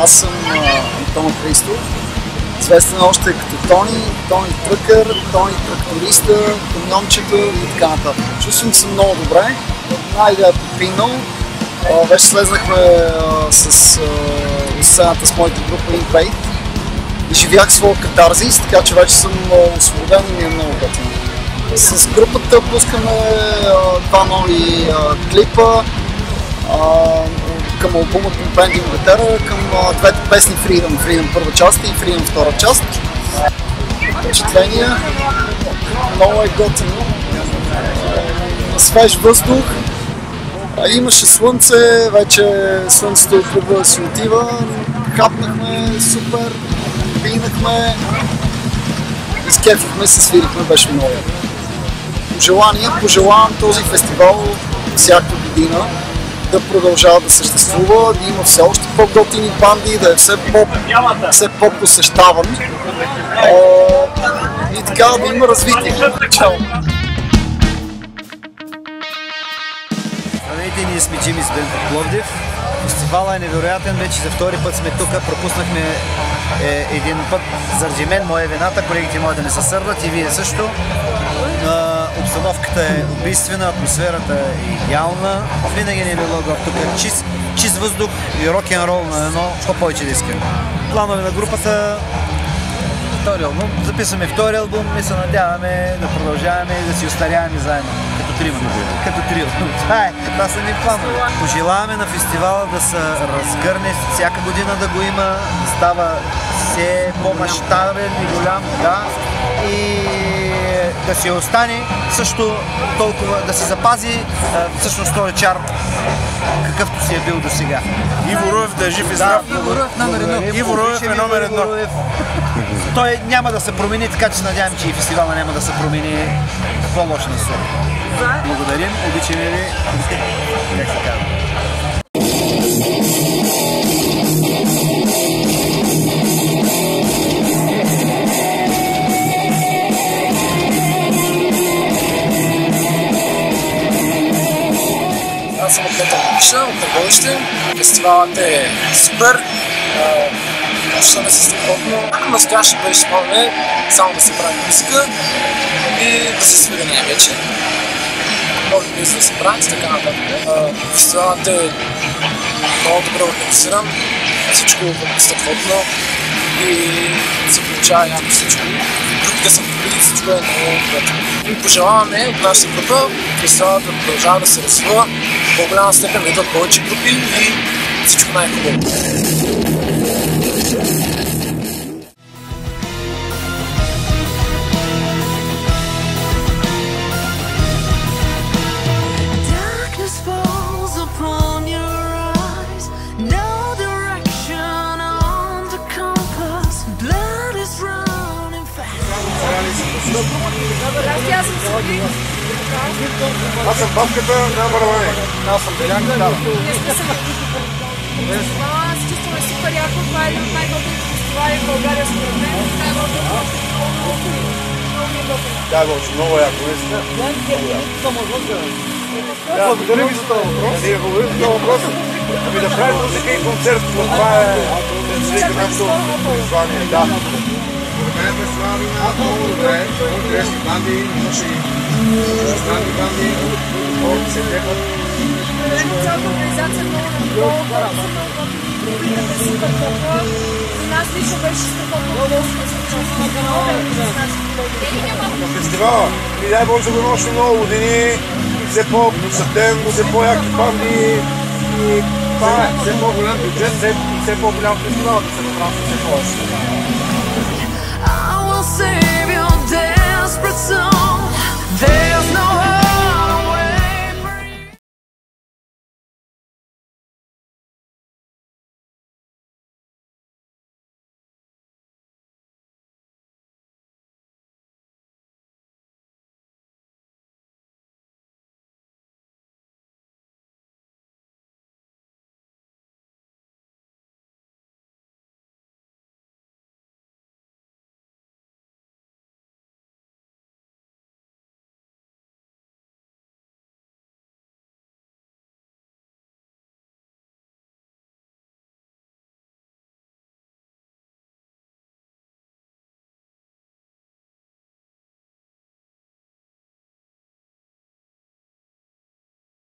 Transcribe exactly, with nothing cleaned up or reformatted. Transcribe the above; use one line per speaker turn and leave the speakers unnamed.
Аз съм Антон Христов, известен още като Тони, Тони Тръкър, Тони Тракториста, Камиончета и така нататък. Чувствам се много добре, най-га е попинал. Вече слезнахме а, с а, сцената с моята група Invade. Изживях своя катарзис, така че вече съм освободен и ми е много готино. С групата пускаме а, два нови а, клипа а, към албума Compendium Vetera, към а, двете песни Freedom, Freedom първа част и Freedom втора част. Впечатления, много е готино, на свеж въздух, а, имаше слънце, вече слънцето тръгва да си отива, хапнахме супер, пинахме, изкефихме се, свирихме, беше много. Пожелание, пожелавам този фестивал всяка година да продължава да съществува, да има все още по-готини банди, да е все, по, все по-посещаван и така да има развитие. Чао!
Здравейте, ние сме Джимми с Бенд от Пловдив. Фестивалът е невероятен, вече за втори път сме тук, пропуснахме е, един път заради мен, моя вината, колегите могат да не се сърдат и вие също. А, обстановката е убийствена, атмосферата е идеална, винаги не е било тук чист, чист въздух и рок-н-рол на едно, какво повече да искаме. Планове на групата, втори албум, записваме втори албум и се надяваме да продължаваме и да си остаряваме заедно. Като трио. Като трио. Това е, това са ни планове. Пожелаваме на фестивала да се разгърне всяка година, да го има, да става все по-мащабен и голям, да, и да си остане също толкова, да се запази всъщност този чар, какъвто си е бил до сега.
Иво Руев да е жив и здрав.
Да, Иво Руев номер едно.
Иво Руев е номер едно.
Той няма да се промени, така че се надявам, че и фестивала няма да се промени по-лошо на себе. Благодарим, обичаме ви, как се казва.
Аз съм от Петър Миша, от Търговище. Фестивалът е супер. Почваме се страхотно. Настояще беше спомне само да се прави музика и да се свири най-вече. Много близо да се прави и така нататък. Фестивалът е много добре организиран, всичко е страхотно и се получава яко всичко. Групите са побили, всичко е много готино. И пожелаваме от нашата група фестивалът да продължава да се развива, в по-голяма степен да идват повече групи и всичко най-хубаво.
Аз съм бабката на барабани.
Аз съм Белянка, да.
Аз се чувстваме супер яко, това е един от най-добрите фестивали в България според мен.
Да, Гочо, много яко, наистина. Благодарим ви за това въпрос. Ние благодарим за това въпрос. Ами да правим музика и концерт, това е нашето призвание. Да. Според мен фестивалът има много добре, много интересни банди, имаше и странни банди, хората се текат.
Цялата организация е много много добра, са супер тока. За нас лично беше страхотно удоволствие да се участваме в много
на фестивала. И дай Боже да го има още много години, все по-посетен, все по-яки банди и това е, все по-голям бюджет, все по-голям фестивал да се направи все по-още.
Save your desperate soul. There's no